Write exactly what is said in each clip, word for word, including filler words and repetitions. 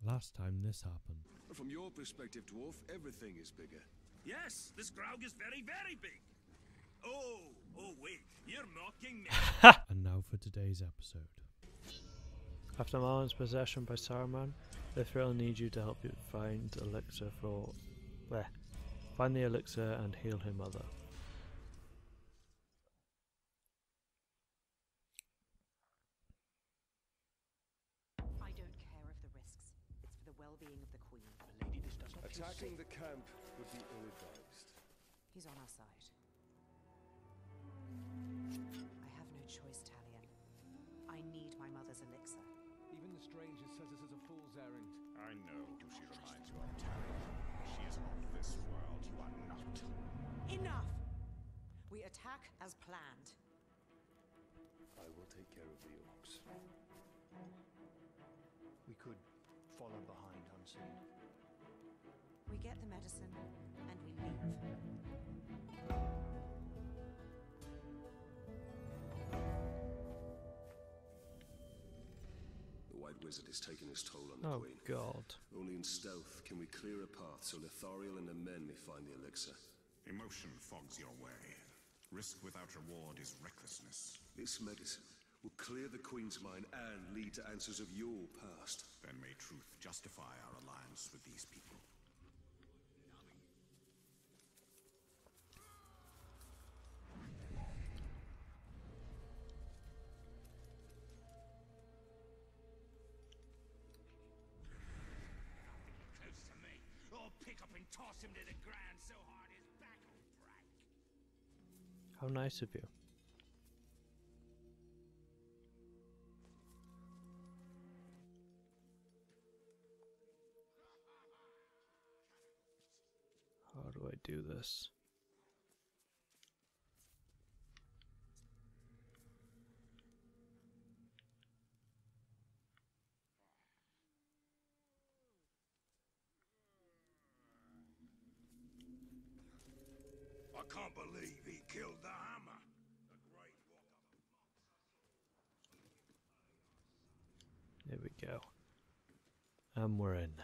last time this happened. From your perspective, dwarf, everything is bigger. Yes, this Graug is very, very big. Oh, oh wait, you're mocking me. And now for today's episode. After Marlin's possession by Saruman, Ithriel needs you to help you find elixir for... Bleh. Find the elixir and heal her mother. I don't care of the risks. It's for the well-being of the Queen. Lady, this does not Attacking the camp would be ill-advised. He's on our side. I have no choice, Talion. I need my mother's elixir. Even the stranger says this is a fool's errand. I know who she reminds you of, Talion. She is of this world. You are not. Enough! We attack as planned. I will take care of the orcs. We could follow behind unseen. We get the medicine, and we leave. The White Wizard is taking his toll on the Oh Queen. god. Only in stealth can we clear a path so Lithariel and her men may find the elixir. Emotion fogs your way. Risk without reward is recklessness. This medicine will clear the Queen's mind and lead to answers of your past. Then may truth justify our alliance with these people. close to me. I'll pick up and toss him to the ground so hard his back will break. How nice of you. How do I do this? I can't believe he killed the hammer. The great walker. There we go. And we're in.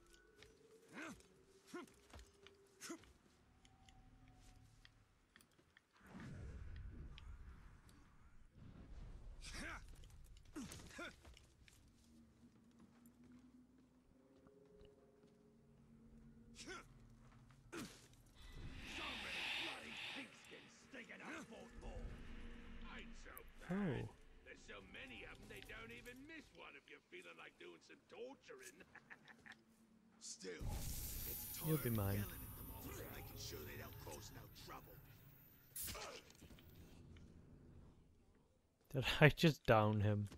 Oh. There's so many of them, they don't even miss one if you're feeling like doing some torturing. Still, it's You'll be mine. making sure they don't cause no trouble. Did I just down him?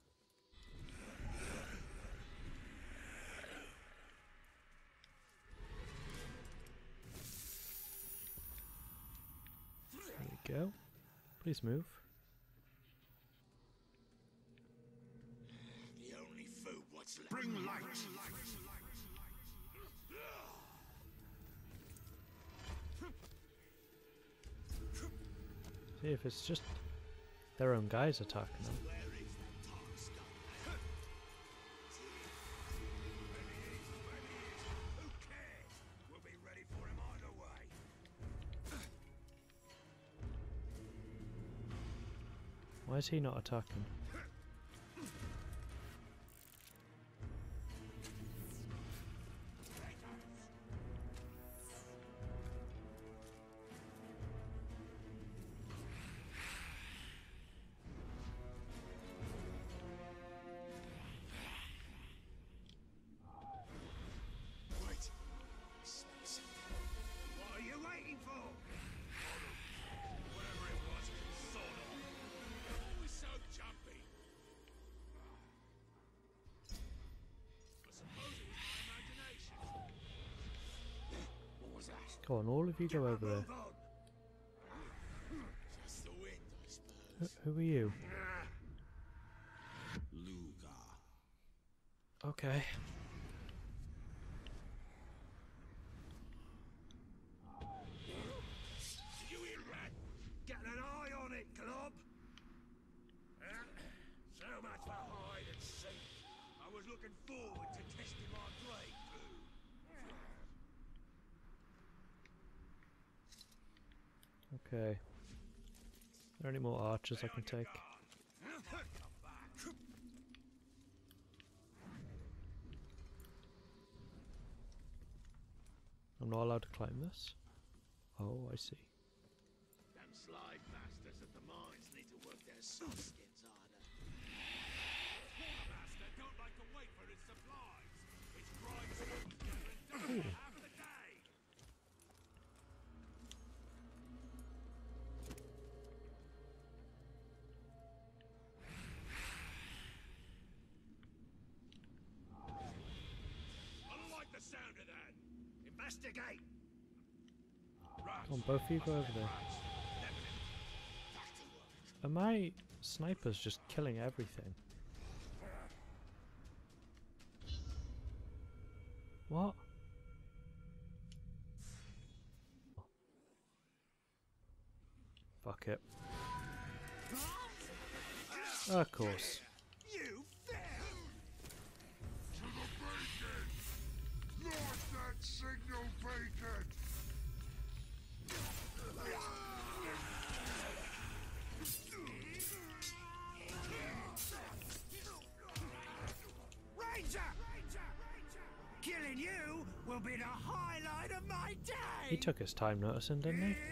There we go. Please move. The only food what's left. Bring light! See if it's just their own guys attacking them. We'll be ready for him either way. Why is he not attacking? Wait. What are you waiting for? Whatever it was, sort of. Always so jumpy. I suppose it was my imagination. What was that? Go on, all of you go over there. Move on. Just the wind, I suppose. Who, who are you? Luga. Okay. You hear that? Get an eye on it, club. So much for hide and seek. I was looking forward to testing my blade. Okay. Are there any more archers I can take? I'm not allowed to climb this? Oh, I see. Them slide bastards at the mines need to work their soft skins harder. Bastard don't like to wait for his supplies. It's grind together and done for half the day. I don't like the sound of that. Investigate. Come on, both of you go over there. Are my snipers just killing everything? What? Fuck it. Of course. You fail. To the bacon! Lost that signal, bacon! Ranger! Killing you will be the highlight of my day! He took his time noticing, didn't he?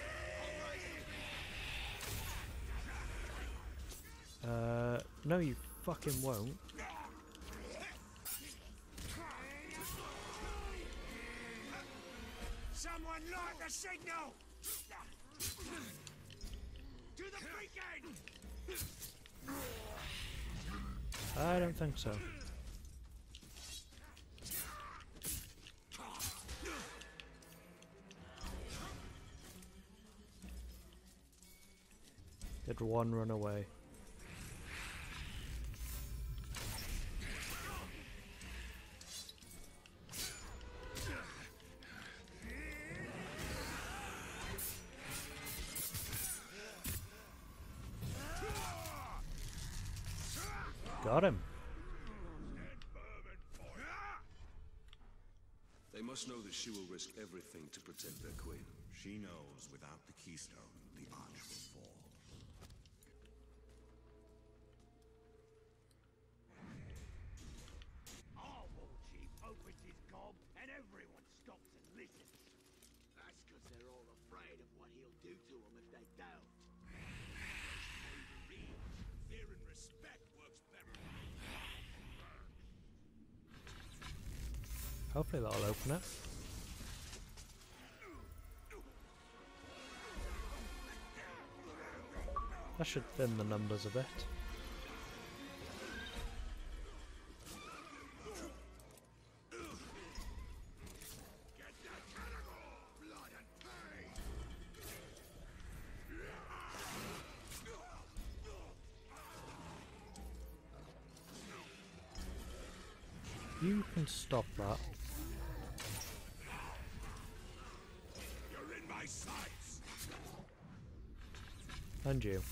Uh, no you fucking won't. Someone light the signal! To the beacon! I don't think so. Did one run away? Got him. They must know that she will risk everything to protect their queen. She knows without the keystone, the arch will fall. Our war chief opens his gob and everyone stops and listens. That's because they're all afraid of what he'll do to them if they don't. Fear and respect works better. Hopefully that'll open it. That should thin the numbers a bit. You can stop that. You're in my sights. And you.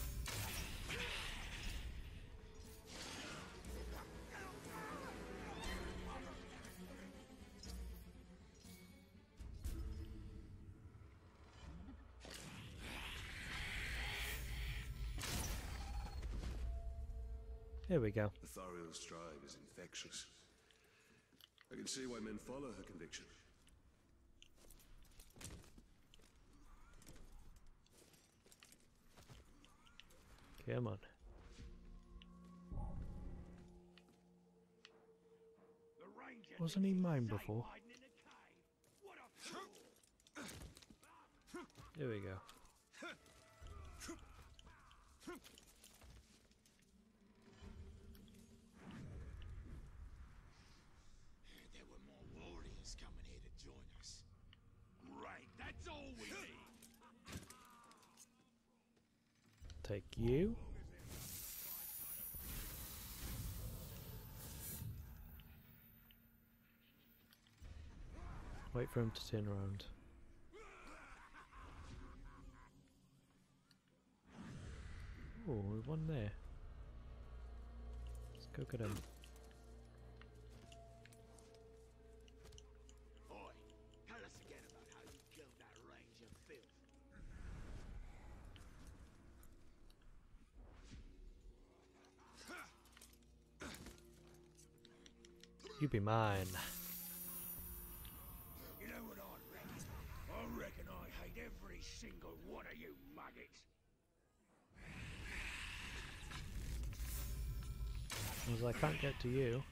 Here we go. Ithariel's drive is infectious. I can see why men follow her conviction. Come on. The ranger Wasn't he mine before? hiding in a cave. What a fool. Here we go. There were more warriors coming here to join us. Right, that's all we need. Take you. Wait for him to turn around. Oh, we won there. Let's go get him. Boy, tell us again about how you killed that ranger filth. You be mine. You know what I reckon? I reckon I hate every single one of you maggots. As I can't get to you.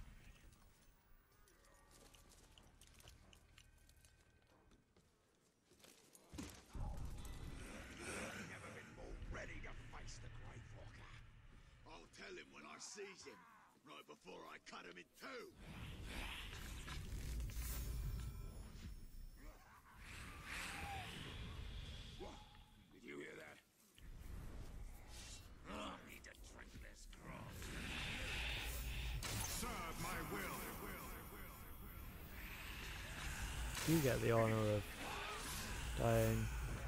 Never been more ready to face the Grey Walker. I'll tell him when I sees him, right before I cut him in two. What? Did you hear that? I need to drink this grog. Serve my will. You get the honour of dying.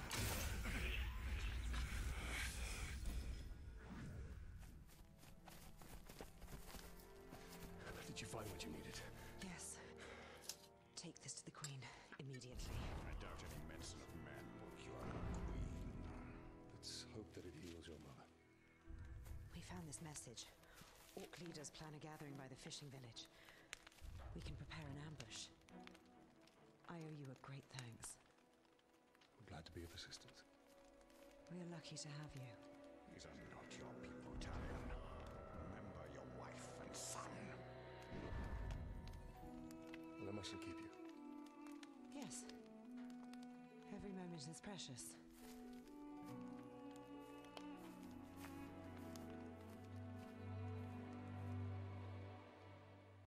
Did you find what you needed? Yes. Take this to the Queen immediately. I doubt any medicine of men will cure our queen. Let's hope that it heals your mother. We found this message. Orc leaders plan a gathering by the fishing village. We can prepare an ambush. I owe you a great thanks. I'm glad to be of assistance. We're lucky to have you. These are not your people, Talion. Remember your wife and son. Well, I mustn't keep you. Yes. Every moment is precious.